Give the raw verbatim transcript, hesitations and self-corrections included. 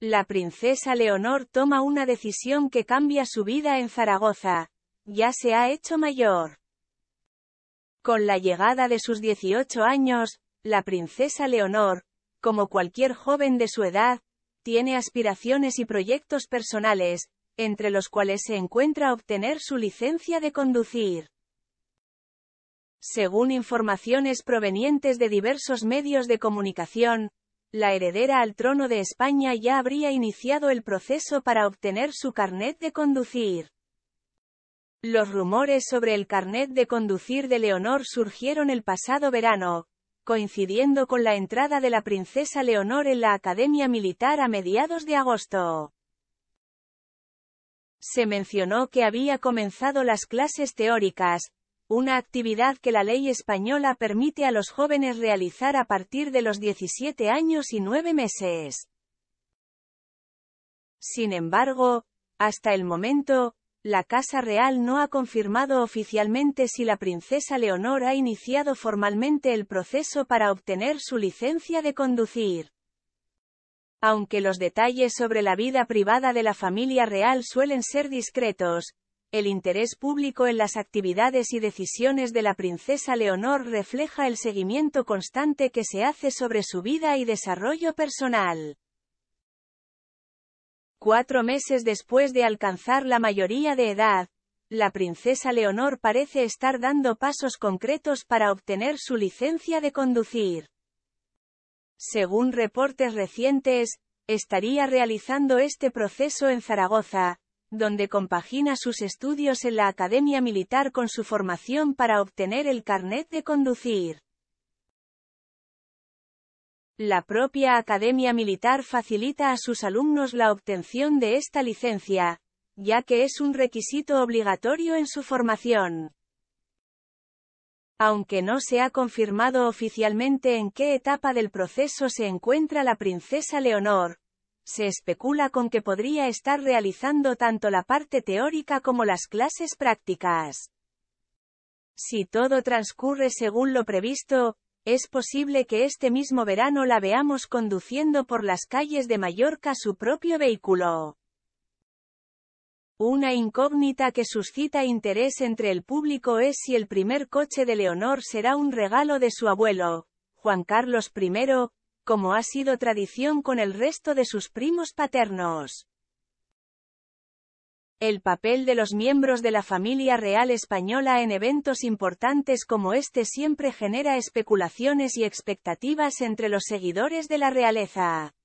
La princesa Leonor toma una decisión que cambia su vida en Zaragoza. Ya se ha hecho mayor. Con la llegada de sus dieciocho años, la princesa Leonor, como cualquier joven de su edad, tiene aspiraciones y proyectos personales, entre los cuales se encuentra obtener su licencia de conducir. Según informaciones provenientes de diversos medios de comunicación, la heredera al trono de España ya habría iniciado el proceso para obtener su carnet de conducir. Los rumores sobre el carnet de conducir de Leonor surgieron el pasado verano, coincidiendo con la entrada de la princesa Leonor en la Academia Militar a mediados de agosto. Se mencionó que había comenzado las clases teóricas, una actividad que la ley española permite a los jóvenes realizar a partir de los diecisiete años y nueve meses. Sin embargo, hasta el momento, la Casa Real no ha confirmado oficialmente si la princesa Leonor ha iniciado formalmente el proceso para obtener su licencia de conducir. Aunque los detalles sobre la vida privada de la familia real suelen ser discretos, el interés público en las actividades y decisiones de la princesa Leonor refleja el seguimiento constante que se hace sobre su vida y desarrollo personal. Cuatro meses después de alcanzar la mayoría de edad, la princesa Leonor parece estar dando pasos concretos para obtener su licencia de conducir. Según reportes recientes, estaría realizando este proceso en Zaragoza, donde compagina sus estudios en la Academia Militar con su formación para obtener el carnet de conducir. La propia Academia Militar facilita a sus alumnos la obtención de esta licencia, ya que es un requisito obligatorio en su formación. Aunque no se ha confirmado oficialmente en qué etapa del proceso se encuentra la princesa Leonor, se especula con que podría estar realizando tanto la parte teórica como las clases prácticas. Si todo transcurre según lo previsto, es posible que este mismo verano la veamos conduciendo por las calles de Mallorca su propio vehículo. Una incógnita que suscita interés entre el público es si el primer coche de Leonor será un regalo de su abuelo, Juan Carlos primero, como ha sido tradición con el resto de sus primos paternos. El papel de los miembros de la familia real española en eventos importantes como este siempre genera especulaciones y expectativas entre los seguidores de la realeza.